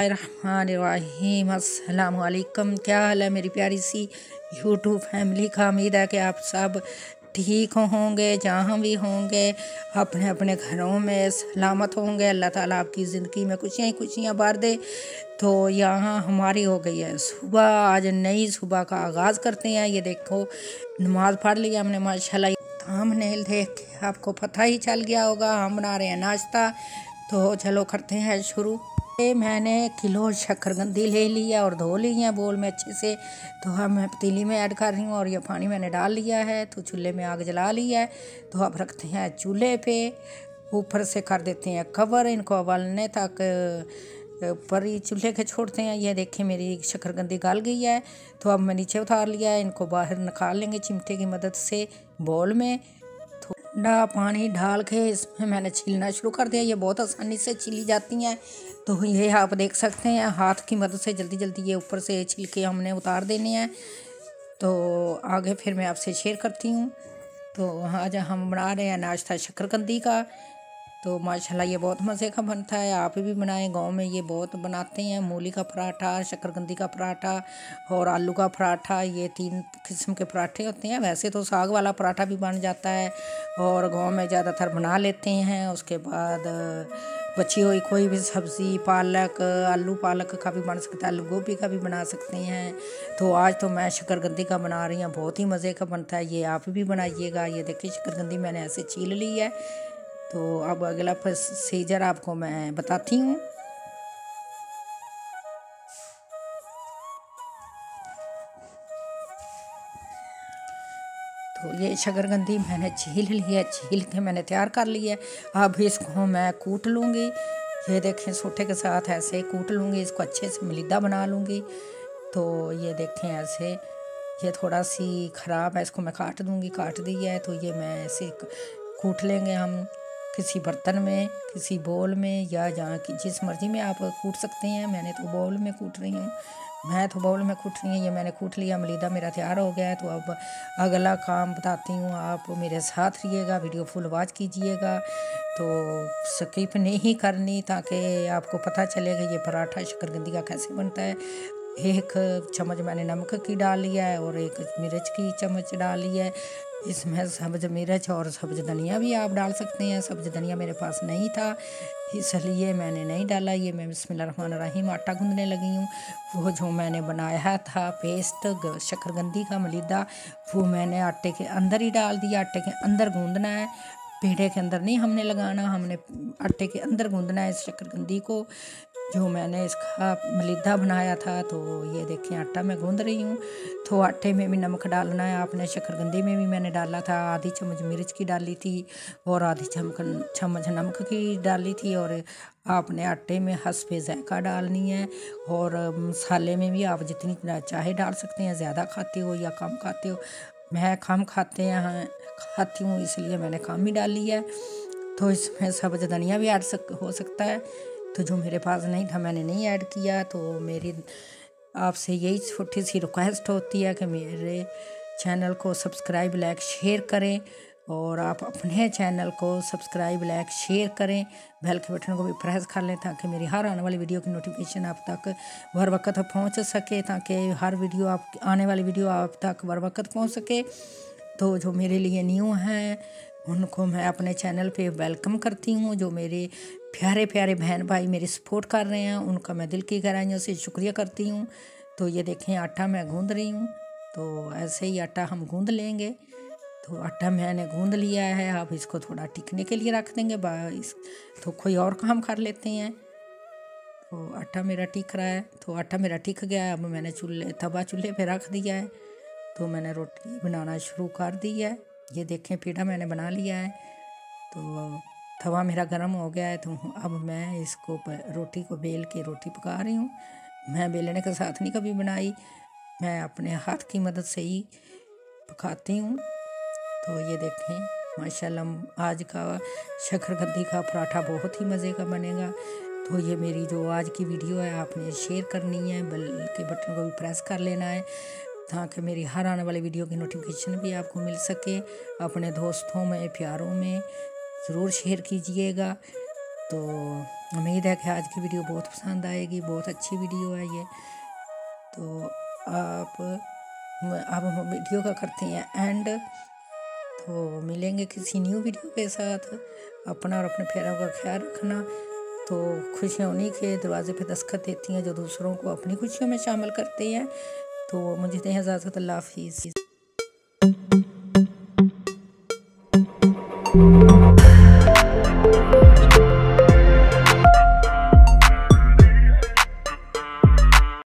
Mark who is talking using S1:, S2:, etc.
S1: बिस्मिल्लाहिर्रहमानिर्रहीम। अस्सलाम वालेकुम। क्या हाल है मेरी प्यारी सी यूट्यूब फैमिली का। उम्मीद है कि आप सब ठीक होंगे, जहाँ भी होंगे अपने अपने घरों में सलामत होंगे। अल्लाह ताला आपकी ज़िंदगी में खुशियाँ ही खुशियाँ भर दे। तो यहाँ हमारी हो गई है सुबह। आज नई सुबह का आगाज़ करते हैं। ये देखो नमाज़ पढ़ लिया हमने माशाल्लाह। थंबनेल देख के आपको पता ही चल गया होगा हम बना रहे हैं नाश्ता। तो चलो करते हैं शुरू। मैंने किलो शक्करकंदी ले ली है और धो ली है बोल में अच्छे से। तो अब मैं पतीली में ऐड कर रही हूँ और ये पानी मैंने डाल लिया है। तो चूल्हे में आग जला ली है। तो अब रखते हैं चूल्हे पे, ऊपर से कर देते हैं कवर। इनको उबालने तक ऊपर ही चूल्हे के छोड़ते हैं। ये देखें मेरी शक्करकंदी गल गई है। तो अब मैं नीचे उतार लिया है। इनको बाहर निकाल लेंगे चिमटे की मदद से बोल में। ठंडा पानी डाल के इसमें मैंने छीलना शुरू कर दिया। ये बहुत आसानी से छीली जाती हैं। तो ये आप देख सकते हैं हाथ की मदद से जल्दी जल्दी ये ऊपर से छिलके हमने उतार देने हैं। तो आगे फिर मैं आपसे शेयर करती हूँ। तो आज हम बना रहे हैं नाश्ता शक्करकंदी का। तो माशाल्लाह ये बहुत मज़े का बनता है। आप भी बनाएं, गांव में ये बहुत बनाते हैं। मूली का पराठा, शक्करकंदी का पराठा और आलू का पराठा, ये 3 किस्म के पराठे होते हैं। वैसे तो साग वाला पराठा भी बन जाता है और गांव में ज़्यादातर बना लेते हैं। उसके बाद बची हुई कोई भी सब्ज़ी, पालक, आलू पालक का भी बन सकता है, आलू गोभी का भी बना सकते हैं। तो आज तो मैं शक्करकंदी का बना रही हूँ। बहुत ही मज़े का बनता है। ये आप भी बनाइएगा। ये देखिए शक्करकंदी मैंने ऐसे छील ली है। तो अब अगला प्रोसीजर आपको मैं बताती हूँ। तो ये शक्करकंदी मैंने छील ली है, छील के मैंने तैयार कर ली है। अब इसको मैं कूट लूँगी। ये देखें सोटे के साथ ऐसे कूट लूँगी। इसको अच्छे से मलीदा बना लूँगी। तो ये देखें ऐसे, ये थोड़ा सी ख़राब है, इसको मैं काट दूँगी। काट दी है तो ये मैं ऐसे कूट लेंगे हम किसी बर्तन में, किसी बोल में, या जहाँ की जिस मर्ज़ी में आप कूट सकते हैं। मैंने तो बाउल में कूट रही हूँ। मैं तो बाउल में कूट रही हूँ। ये मैंने कूट लिया, मलीदा मेरा तैयार हो गया है। तो अब अगला काम बताती हूँ। आप मेरे साथ रहिएगा, वीडियो फुल वॉच कीजिएगा। तो स्किप नहीं करनी ताकि आपको पता चलेगा ये पराठा शक्करकंदी का कैसे बनता है। 1 चम्मच मैंने नमक की डाल लिया है और 1 मिर्च की चम्मच डाल ली है। इसमें सब्ज़ मिर्च और सब्ज़ धनिया भी आप डाल सकते हैं। सब्ज़ धनिया मेरे पास नहीं था इसलिए मैंने नहीं डाला। ये मैं बिस्मिल्लाहिर्रहमानिर्रहीम आटा गूंदने लगी हूँ। वो जो मैंने बनाया था पेस्ट शक्करकंदी का मलीदा, वो मैंने आटे के अंदर ही डाल दिया। आटे के अंदर गूंदना है, पेड़े के अंदर नहीं हमने लगाना। हमने आटे के अंदर गूंदना है इस शक्करकंदी को, जो मैंने इसका मलीदा बनाया था। तो ये देखें आटा मैं गूंद रही हूँ। तो आटे में भी नमक डालना है आपने, शक्करकंदी में भी मैंने डाला था। आधी चम्मच मिर्च की डाली थी और आधी चम्मच नमक की डाली थी। और आपने आटे में हस्बे ज़ायक़ा डालनी है। और मसाले में भी आप जितनी चाहे डाल सकते हैं। ज़्यादा खाते हो या कम खाते हो। मैं कम खाती हूँ इसलिए मैंने कम ही डाली है। तो इसमें सब्ज़ धनिया भी हो सकता है। तो जो मेरे पास नहीं था मैंने नहीं ऐड किया। तो मेरी आपसे यही छोटी सी रिक्वेस्ट होती है कि मेरे चैनल को सब्सक्राइब लाइक शेयर करें। और आप अपने चैनल को सब्सक्राइब लाइक शेयर करें, बेल के बटन को भी प्रेस कर लें ताकि मेरी हर आने वाली वीडियो की नोटिफिकेशन आप तक बर वक्त पहुँच सके, ताकि हर वीडियो आप आने वाली वीडियो आप तक बर वक्त पहुँच सके। तो जो मेरे लिए न्यू हैं उनको मैं अपने चैनल पे वेलकम करती हूँ। जो मेरे प्यारे प्यारे बहन भाई मेरी सपोर्ट कर रहे हैं उनका मैं दिल की गहराइयों से शुक्रिया करती हूँ। तो ये देखें आटा मैं गूंद रही हूँ। तो ऐसे ही आटा हम गूंद लेंगे। तो आटा मैंने गूंद लिया है। आप इसको थोड़ा टिकने के लिए रख देंगे। तो कोई और काम कर लेते हैं। तो आटा मेरा टिक रहा है। तो आटा मेरा टिक गया है। अब मैंने तवा चूल्हे पे रख दिया है। तो मैंने रोटी बनाना शुरू कर दी है। ये देखें पेड़ा मैंने बना लिया है। तो तवा मेरा गर्म हो गया है। तो अब मैं इसको रोटी को बेल के रोटी पका रही हूँ। मैं बेलने के साथ नहीं कभी बनाई, मैं अपने हाथ की मदद से ही पकाती हूँ। तो ये देखें माशाल्लाह आज का शक्करकंदी का पराठा बहुत ही मज़े का बनेगा। तो ये मेरी जो आज की वीडियो है आपने शेयर करनी है, बेल के बटन को भी प्रेस कर लेना है ताकि मेरी हर आने वाली वीडियो की नोटिफिकेशन भी आपको मिल सके। अपने दोस्तों में प्यारों में ज़रूर शेयर कीजिएगा। तो उम्मीद है कि आज की वीडियो बहुत पसंद आएगी, बहुत अच्छी वीडियो है ये। तो अब हम वीडियो का करते हैं एंड। तो मिलेंगे किसी न्यू वीडियो के साथ। अपना और अपने प्यारों का ख्याल रखना। तो खुशियाँ उन्हीं के दरवाजे पे दस्तखत देती हैं जो दूसरों को अपनी खुशियों में शामिल करते हैं। तो मुझे दें इजाज़त। अल्लाह हाफिज़।